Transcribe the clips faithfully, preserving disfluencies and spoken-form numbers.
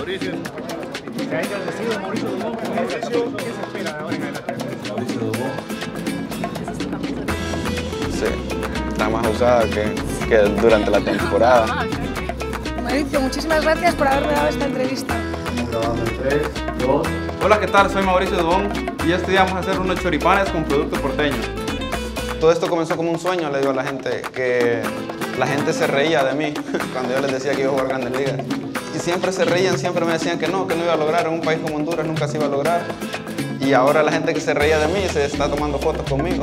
Mauricio. ¿Se ha engrandecido Mauricio Dubón? ¿Qué se espera de ahora en adelante? Mauricio Dubón. Sí, está más usada que, que durante la temporada. Mauricio, muchísimas gracias por haberme dado esta entrevista. Estamos grabando en tres, dos... Hola, ¿qué tal? Soy Mauricio Dubón y este día vamos a hacer unos choripanes con producto porteño. Todo esto comenzó como un sueño, le digo a la gente, que la gente se reía de mí cuando yo les decía que iba a jugar Grandes Ligas. Y siempre se reían, siempre me decían que no, que no iba a lograr, en un país como Honduras nunca se iba a lograr. Y ahora la gente que se reía de mí se está tomando fotos conmigo.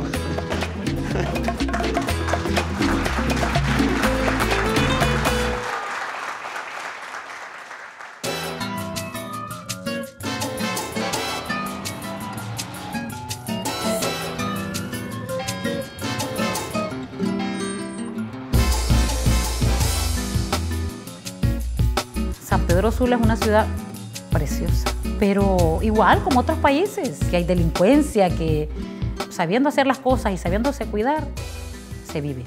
San Pedro Sula es una ciudad preciosa, pero igual como otros países, que hay delincuencia, que sabiendo hacer las cosas y sabiéndose cuidar, se vive.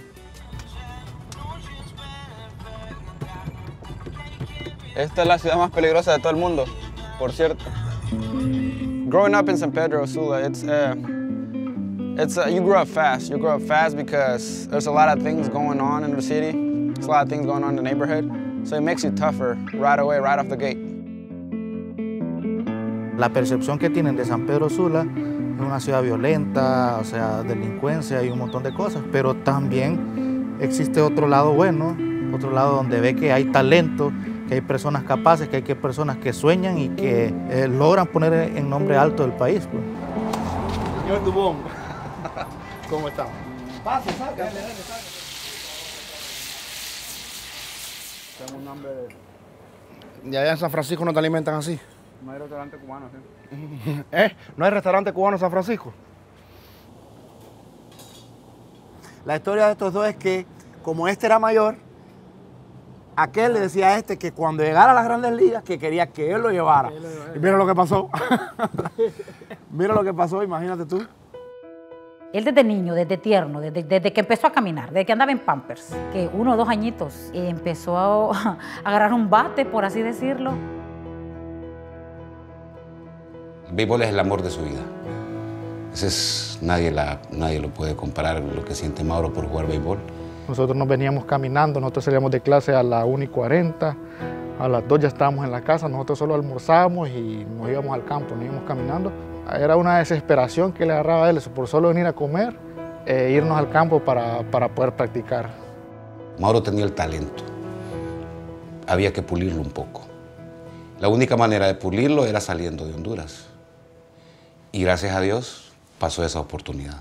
Esta es la ciudad más peligrosa de todo el mundo, por cierto. Growing up in San Pedro Sula, it's, uh, it's, uh, you grow up fast. You grow up fast because there's a lot of things going on in the city. There's a lot of things going on in the neighborhood. So it makes you tougher right away, right off the gate. La percepción que tienen de San Pedro Sula es una ciudad violenta, o sea, delincuencia y un montón de cosas, pero también existe otro lado bueno, otro lado donde ve que hay talento, que hay personas capaces, que hay que personas que sueñan y que eh, logran poner en nombre alto el país. Pues. Señor Dubón, ¿cómo estamos? Pase, saca. Dale, dale, saca. Tengo un nombre de... ¿Y allá en San Francisco no te alimentan así? No hay restaurante cubano, ¿sí? ¿Eh? ¿No hay restaurante cubano en San Francisco? La historia de estos dos es que, como este era mayor, aquel le decía a este que cuando llegara a las Grandes Ligas, que quería que él lo llevara. Y mira lo que pasó. Mira lo que pasó, imagínate tú. Él desde niño, desde tierno, desde, desde que empezó a caminar, desde que andaba en Pampers, que uno o dos añitos, eh, empezó a, a agarrar un bate, por así decirlo. El béisbol es el amor de su vida. Ese es, nadie, la, nadie lo puede comparar lo que siente Mauro por jugar béisbol. Nosotros nos veníamos caminando, nosotros salíamos de clase a las una y cuarenta, a las dos ya estábamos en la casa, nosotros solo almorzábamos y nos íbamos al campo, nos íbamos caminando. Era una desesperación que le agarraba a él, por solo venir a comer e irnos al campo para, para poder practicar. Mauro tenía el talento, había que pulirlo un poco. La única manera de pulirlo era saliendo de Honduras. Y gracias a Dios pasó esa oportunidad.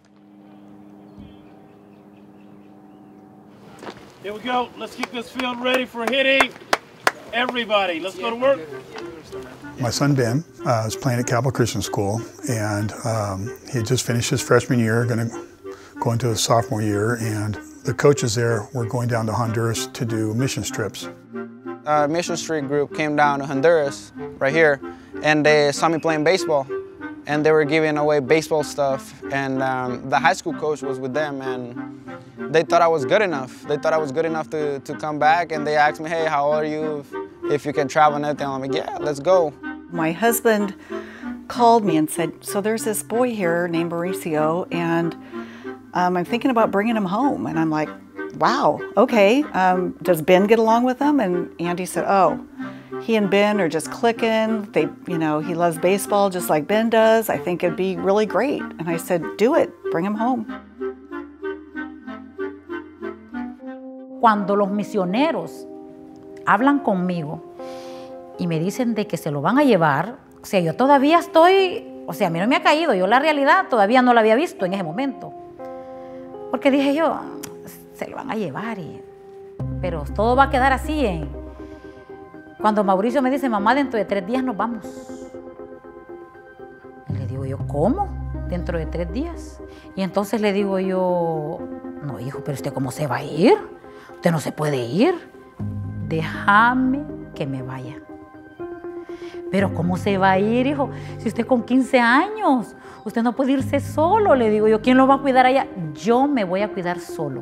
Here we go. Let's keep this field ready for hitting. Everybody, let's go to work. My son Ben uh, is playing at Cabell Christian School, and um, he had just finished his freshman year, going to go into his sophomore year, and the coaches there were going down to Honduras to do mission trips. A Mission Street group came down to Honduras, right here, and they saw me playing baseball, and they were giving away baseball stuff, and um, the high school coach was with them, and they thought I was good enough. They thought I was good enough to, to come back, and they asked me, hey, how old are you, if, if you can travel and everything. I'm like, yeah, let's go. My husband called me and said, so there's this boy here named Mauricio, and um, I'm thinking about bringing him home. And I'm like, wow, okay. Um, does Ben get along with him? And Andy said, oh, he and Ben are just clicking. They, you know, he loves baseball just like Ben does. I think it'd be really great. And I said, do it, bring him home. Cuando los misioneros hablan conmigo y me dicen de que se lo van a llevar, o sea, yo todavía estoy, o sea, a mí no me ha caído, yo la realidad todavía no la había visto en ese momento. Porque dije yo, se lo van a llevar, y, pero todo va a quedar así. En, cuando Mauricio me dice, mamá, dentro de tres días nos vamos. Y le digo yo, ¿cómo? Dentro de tres días. Y entonces le digo yo, no, hijo, pero ¿usted cómo se va a ir? Usted no se puede ir. Déjame que me vaya. Pero ¿cómo se va a ir, hijo? Si usted con quince años, usted no puede irse solo. Le digo yo, ¿quién lo va a cuidar allá? Yo me voy a cuidar solo.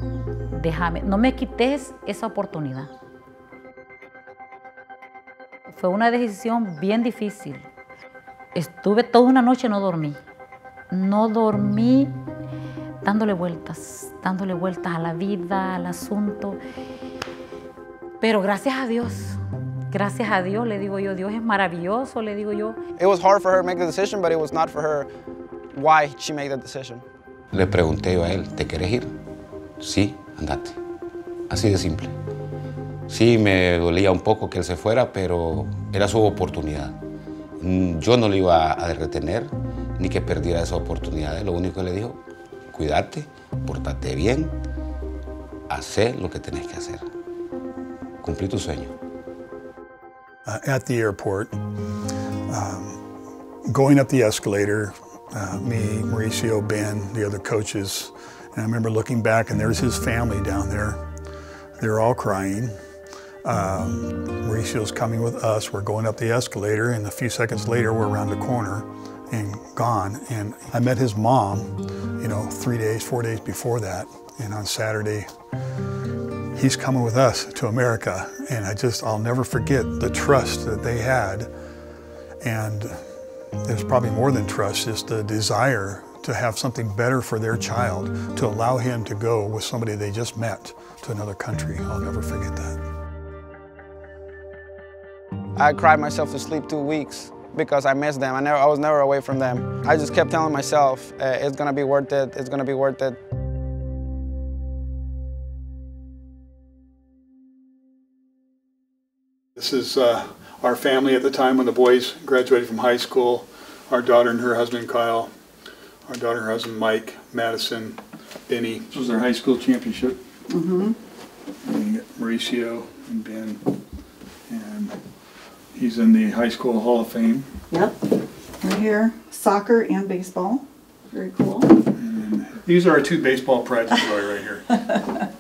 Déjame, no me quites esa oportunidad. Fue una decisión bien difícil. Estuve toda una noche, no dormí. No dormí dándole vueltas, dándole vueltas a la vida, al asunto. Pero gracias a Dios, gracias a Dios, le digo yo, Dios es maravilloso, le digo yo. It was hard for her to make the decision, but it was not for her why she made that decision. Le pregunté yo a él, ¿te quieres ir? Sí, andate. Así de simple. Sí, me dolía un poco que él se fuera, pero era su oportunidad. Yo no le iba a retener, ni que perdiera esa oportunidad. Lo único que le dijo, cuídate, pórtate bien, haz lo que tenés que hacer. Cumplí tu sueño. Uh, at the airport, um, going up the escalator, uh, me, Mauricio, Ben, the other coaches, and I remember looking back and there's his family down there. They're all crying. Um, Mauricio's coming with us. We're going up the escalator, and a few seconds later, we're around the corner and gone. And I met his mom, you know, three days, four days before that. And on Saturday, he's coming with us to America. And I just, I'll never forget the trust that they had. And there's probably more than trust, just the desire to have something better for their child, to allow him to go with somebody they just met to another country. I'll never forget that. I cried myself to sleep two weeks because I missed them. I, never, I was never away from them. I just kept telling myself, uh, it's gonna be worth it, it's gonna be worth it. This is uh, our family at the time when the boys graduated from high school. Our daughter and her husband, Kyle. Our daughter and her husband, Mike, Madison, Benny. This was their high school championship. Mm-hmm. And you got Mauricio and Ben. And he's in the High School Hall of Fame. Yep. Right here, soccer and baseball. Very cool. And these are our two baseball prides of joy right here.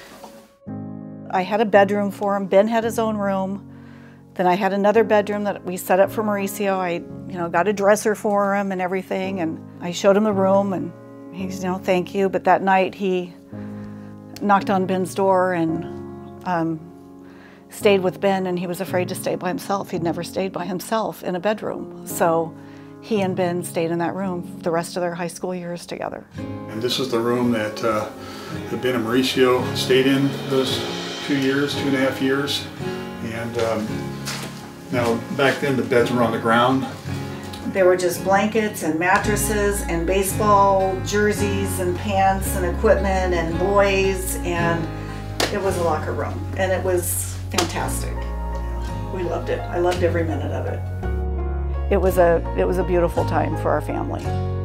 I had a bedroom for him. Ben had his own room. Then I had another bedroom that we set up for Mauricio. I, you know, got a dresser for him and everything, and I showed him the room, and he's, you know, thank you. But that night he knocked on Ben's door and um, stayed with Ben, and he was afraid to stay by himself. He'd never stayed by himself in a bedroom. So he and Ben stayed in that room the rest of their high school years together. And this is the room that, uh, that Ben and Mauricio stayed in those two years, two and a half years. And um, now back then the beds were on the ground. There were just blankets and mattresses and baseball jerseys and pants and equipment and boys, and it was a locker room, and it was fantastic. We loved it. I loved every minute of it. It was a it was a beautiful time for our family.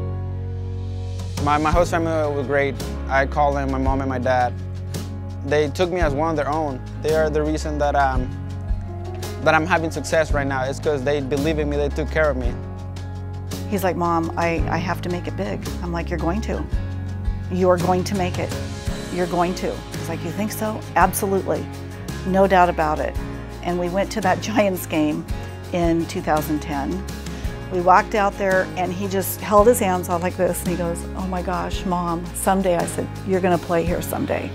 My, my host family was great. I called them, my mom and my dad. They took me as one of their own. They are the reason that I'm, that I'm having success right now. It's because they believe in me, they took care of me. He's like, Mom, I, I have to make it big. I'm like, you're going to. You're going to make it. You're going to. He's like, you think so? Absolutely. No doubt about it. And we went to that Giants game in two thousand ten. We walked out there and he just held his hands out like this and he goes, oh my gosh, Mom, someday. I said, you're gonna play here someday.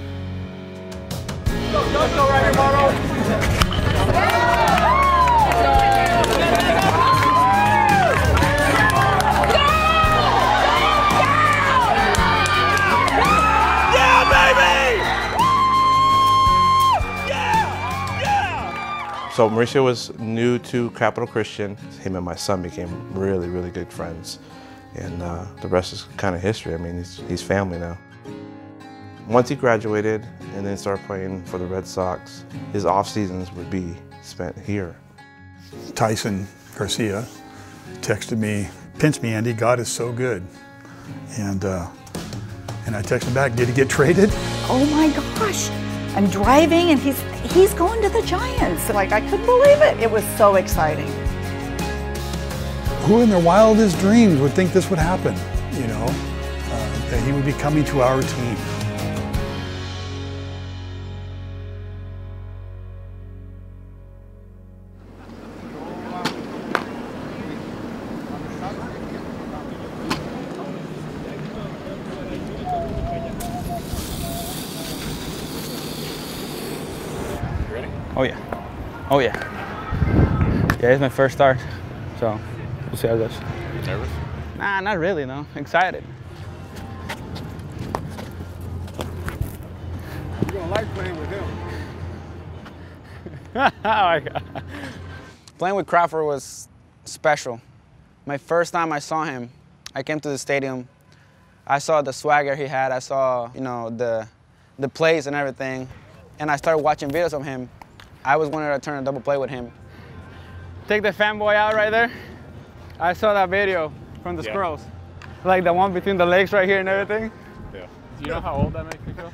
Go, go, go right here, Marlo. So Mauricio was new to Capital Christian. Him and my son became really, really good friends. And uh, the rest is kind of history. I mean, he's, he's family now. Once he graduated and then started playing for the Red Sox, his off seasons would be spent here. Tyson Garcia texted me, pinch me, Andy, God is so good. And, uh, and I texted back, did he get traded? Oh my gosh. I'm driving and he's he's going to the Giants. Like, I couldn't believe it. It was so exciting. Who in their wildest dreams would think this would happen, you know, uh, that he would be coming to our team. Oh yeah. Oh yeah. Yeah, it's my first start, so we'll see how it goes. Nervous? Nah, not really, no. Excited. You're gonna like playing with him. Oh my God. Playing with Crawford was special. My first time I saw him, I came to the stadium. I saw the swagger he had. I saw, you know, the, the plays and everything. And I started watching videos of him. I was wanting to turn a double play with him. Take the fanboy out right there. I saw that video from the Yeah. Squirrels. Like the one between the legs right here and everything. Yeah. Do you know how old that makes me feel?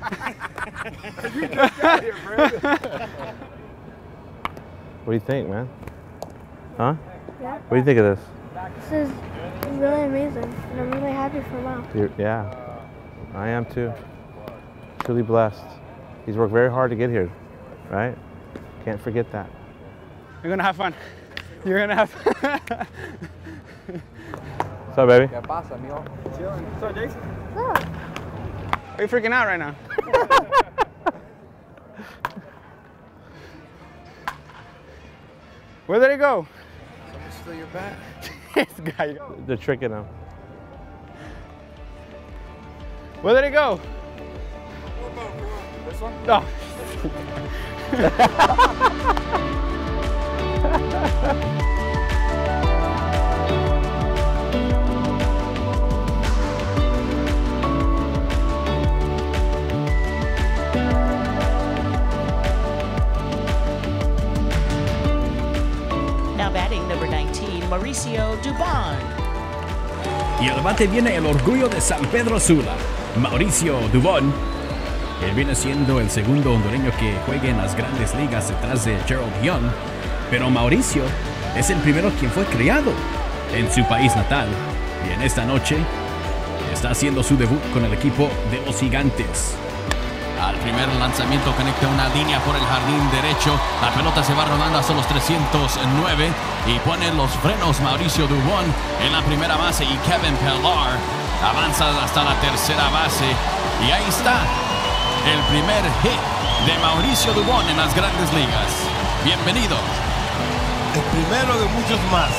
What do you think, man? Huh? Yeah. What do you think of this? This is really amazing, and I'm really happy for Mo. You're, yeah, I am too. Truly blessed. He's worked very hard to get here, right? Can't forget that. You're gonna have fun. You're gonna have fun. What's up, baby? ¿Qué pasa, amigo? Chilling. What's up, Jason? What's up? Are you freaking out right now? Where did it go? Someone steal your bat? This guy. They're tricking him. Where did it go? This one? No. Now batting number nineteen, Mauricio Dubon. Y al bate viene el orgullo de San Pedro Sula, Mauricio Dubon. Él viene siendo el segundo hondureño que juegue en las grandes ligas detrás de Gerald Young, pero Mauricio es el primero quien fue criado en su país natal y en esta noche está haciendo su debut con el equipo de los Gigantes. Al primer lanzamiento conecta una línea por el jardín derecho. La pelota se va rodando hasta los trescientos nueve y pone los frenos Mauricio Dubon en la primera base y Kevin Pillar avanza hasta la tercera base. Y ahí está el primer hit de Mauricio Dubon en las grandes ligas. Bienvenido. El primero de muchos más.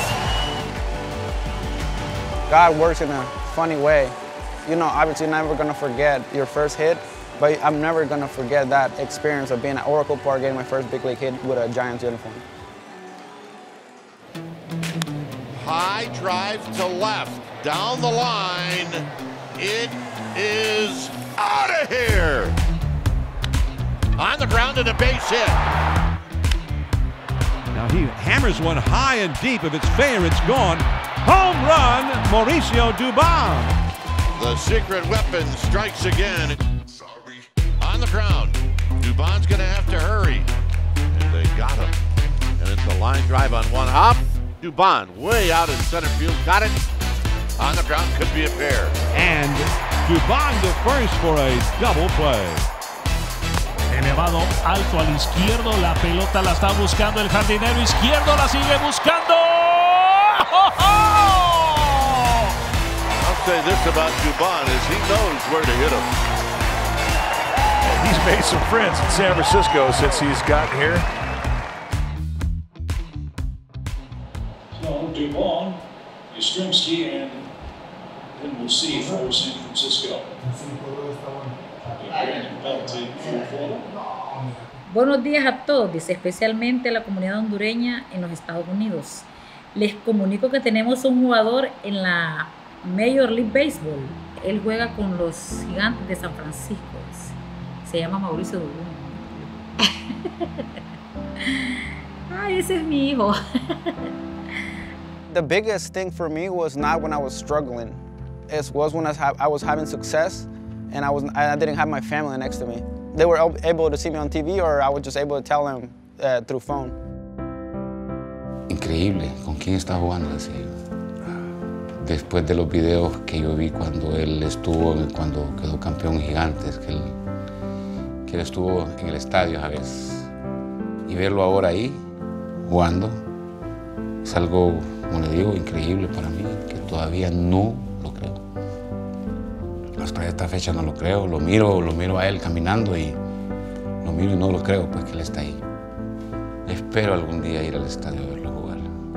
God works in a funny way. You know, obviously you're never gonna forget your first hit, but I'm never gonna forget that experience of being at Oracle Park getting my first big league hit with a Giants uniform. High drive to left, down the line. It is out of here. On the ground and a base hit. Now he hammers one high and deep. If it's fair, it's gone. Home run, Mauricio Dubon. The secret weapon strikes again. On the ground, Dubon's gonna have to hurry. And they got him. And it's a line drive on one hop. Dubon way out in center field, got it. On the ground, could be a pair. And Dubon to first for a double play. Elevado alto al izquierdo, la pelota la está buscando el jardinero izquierdo, la sigue buscando. ¡Oh, oh! I'll say this about Dubon is he knows where to hit him. And he's made some friends in San Francisco since he's gotten here. So Dubon, Yastrzemski, and then we'll see for San Francisco. Buenos días a todos, dice especialmente a la comunidad hondureña en los Estados Unidos. Les comunico que tenemos un jugador en la Major League Baseball. Él juega con los Gigantes de San Francisco. Se llama Mauricio Dubon. Ay, ese es mi hijo. The biggest thing for me was not when I was struggling. It was when I was, ha I was having success and I, was, I didn't have my family next to me. They were able to see me on T V or I was just able to tell them uh, through phone. Increíble, ¿con quién está jugando? Decía yo. Después de los videos que yo vi cuando él estuvo, cuando quedó campeón Gigantes, que él, que él estuvo en el estadio a veces, y verlo ahora ahí, jugando, es algo, como le digo, increíble para mí, que todavía no lo creo. Hasta esta fecha no lo creo, lo miro, lo miro a él caminando y lo miro y no lo creo, pues que él está ahí. Espero algún día ir al estadio a verlo jugar.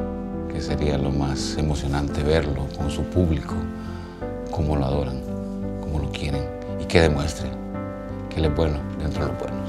que sería lo más emocionante verlo con su público, cómo lo adoran, cómo lo quieren y que demuestre que él es bueno dentro de los buenos.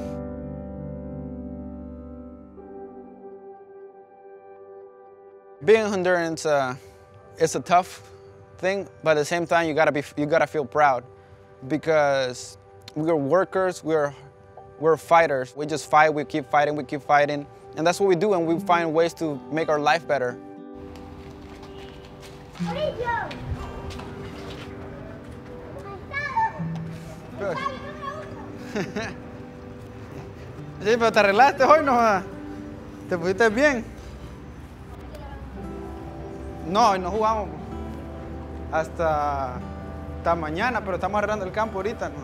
Being Honduran, uh, it's a tough thing, but at the same time, you gotta be, you gotta feel proud because we're workers, we're, we're fighters. We just fight, we keep fighting, we keep fighting, and that's what we do, and we find ways to make our life better. Good. Sí, pero te arreglaste hoy, ¿no? ¿Te pusiste bien? No, hoy no jugamos hasta, hasta mañana, pero estamos arreglando el campo ahorita, ¿no?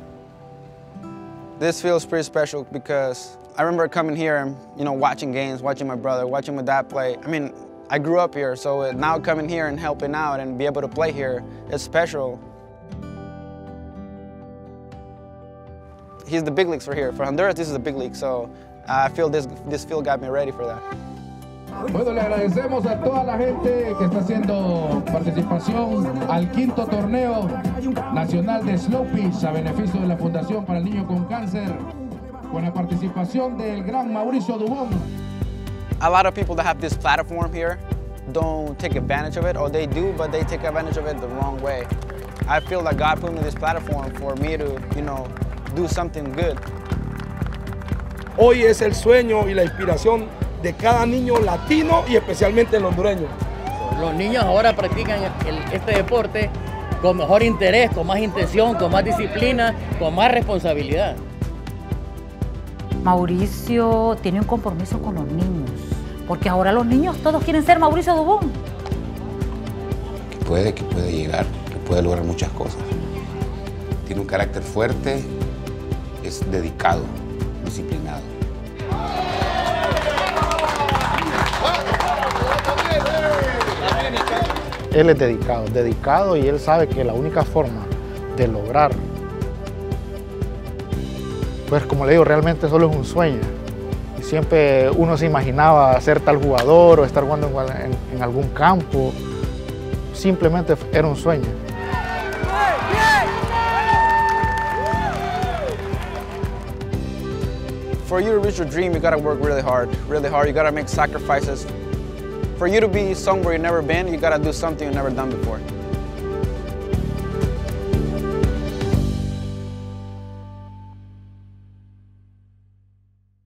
This feels pretty special because I remember coming here and, you know, watching games, watching my brother, watching my dad play. I mean, I grew up here, so now coming here and helping out and be able to play here, it's special. He's the big leagues for here. For Honduras, this is the big league, so I feel this, this field got me ready for that. Bueno, le agradecemos a toda la gente que está haciendo participación al quinto torneo nacional de Slow Pitch a beneficio de la Fundación para el Niño con Cáncer, con la participación del gran Mauricio Dubón. A lot of people that have this platform here don't take advantage of it, or they do, but they take advantage of it the wrong way. I feel that God put me this platform for me to, you know, do something good. Hoy es el sueño y la inspiración de cada niño latino y especialmente el hondureño. Los niños ahora practican el, este deporte con mejor interés, con más intención, con más disciplina, con más responsabilidad. Mauricio tiene un compromiso con los niños, porque ahora los niños todos quieren ser Mauricio Dubón. Que puede, que puede llegar, que puede lograr muchas cosas. Tiene un carácter fuerte, es dedicado, disciplinado. Él es dedicado, dedicado y él sabe que la única forma de lograr, pues como le digo, realmente solo es un sueño. Y siempre uno se imaginaba ser tal jugador o estar jugando en, en, en algún campo. Simplemente era un sueño. For you to reach your dream, you gotta work really hard, really hard. You gotta make sacrifices. For you to be somewhere you've never been, you gotta do something you've never done before.